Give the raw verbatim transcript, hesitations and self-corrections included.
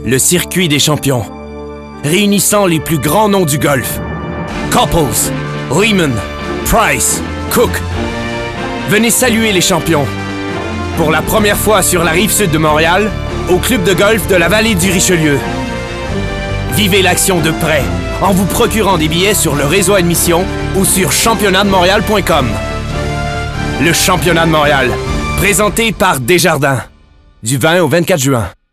Le circuit des champions, réunissant les plus grands noms du golf. Couples, Lehman, Price, Cook. Venez saluer les champions. Pour la première fois sur la rive sud de Montréal, au club de golf de la vallée du Richelieu. Vivez l'action de près en vous procurant des billets sur le réseau admission ou sur championat de montréal point com. Le championnat de Montréal, présenté par Desjardins, du vingt au vingt-quatre juin.